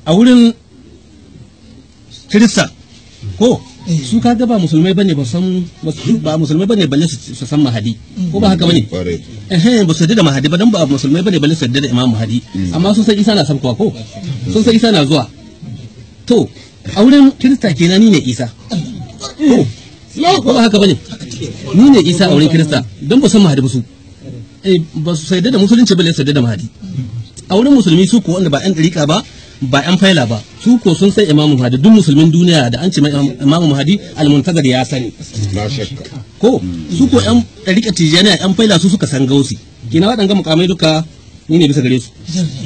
a wurin Kirista ko su kaga ba musulmai bane ba musulmai bane balle su san mahadi ko ba haka bane ba su da mahadi ba dan ba musulmai bane balle su da imam mahadi amma sun san Isa na sabkowa ko sun san Isa na zuwa to a wurin Kirista kenan ni ne Isa ko ba haka bane ni ne Isa a wurin Kirista dan ba san mahadi ba su ba su sai da musulunci balle su da mahadi a wurin musulmi su ko wanda ba yan dariƙa ba ba yan faila ba su ko sun sai imamu mahadi duk musulmin duniya da an ce imamu mahadi almuntazar ya sani ko su ko yan ɗariƙa tijjaniya yan faila su suka san gausi kina waɗanga mukamai duka ni ne bisa gare su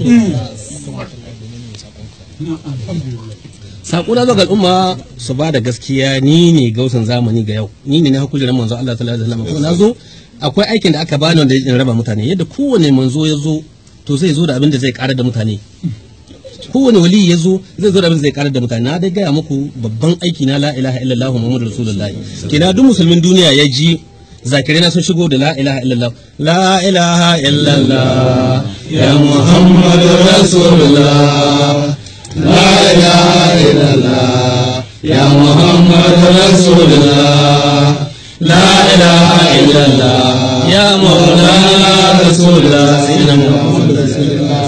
saƙo na zuwa ga al'umma su ba da gaskiya ni ne gausan zamani ga yau ni ne na hukujar manzo Allah sallallahu alaihi wasallam na zo akwai aikin da aka bani wanda ya raba mutane yadda kowane manzo ya zo to zai zo da abin da zai ƙara da mutane kowane wali ya zo zai zo da abin zai karar da mutane na dai gaya muku babban aiki na la ilaha illallah muhammadu rasulullahi kina duk musulmin duniya ya ji zakirai na sun shigo da la ilaha illallah la ilaha illallah ya muhammadu rasulullah la ilaha illallah ya muhammadu rasulullah la ilaha illallah ya maulana rasulullah sayyidina muhammadu rasulullah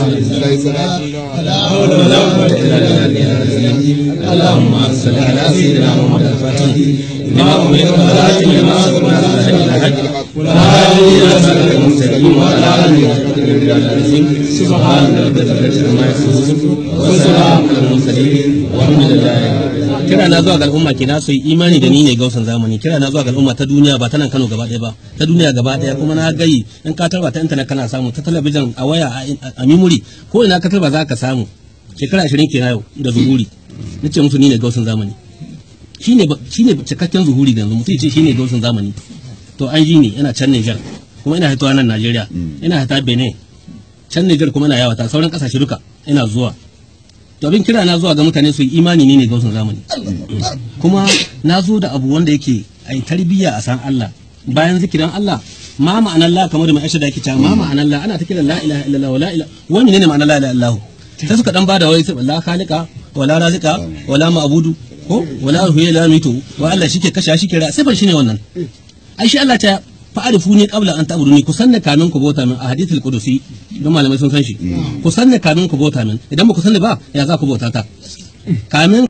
اللهم صل على سيدنا محمد الفاتح لما أمرك والآتي لما سبقنا والهادي إلى صراط المستقيم وعلى آله وصحبه العظيم سبحان ربك رب العزة عما يصفون وسلام على المرسلين والحمد لله kira na zuwa ga al'umma kina su yi imani da ni ne gausan zamani kira na zuwa ga al'umma ta duniya ba ta nan Kano gaba ɗaya ba ta duniya gaba ɗaya kuma na gayi in ka tarba ta internet kana samu ta talabijin a waya a memory ko ina ka tarba za ka samu shekara 20 kenan yau da zuhuri nace musu ni ne gausan zamani shine cikakken zuhuri da yanzu mutum ce shine gausan zamani to an ji ni ina can Niger kuma ina haituwa nan Najeriya ina haita Benin can Niger kuma ina yawata sauran kasashe duka ina zuwa to abin kira na zuwa ga mutane su yi imani ne gausan zamani kuma na zo da abu wanda yake ai tarbiyya a san Allah bayan zikirin Allah ma ma'anar Allah kamar da mai aisha da yake cewa ma ma'anar Allah ana ta kiran la ilaha illallah wa la ilaha wani ne ma'anar la ilaha illallah sai suka dan bada wai sai la khaliqa wala razika wala ma'budu ko wala huwa la mitu wa Allah shike kasha shike ra sai ban shine wannan ai shi Allah ta fa'arifuni qabla an ta'buduni ku sanna kamin ku bauta min a hadithul qudusi don malamai sun san shi ku sanna kamin ku bauta min idan ba ku sanna ba ya za ku bauta ta kamin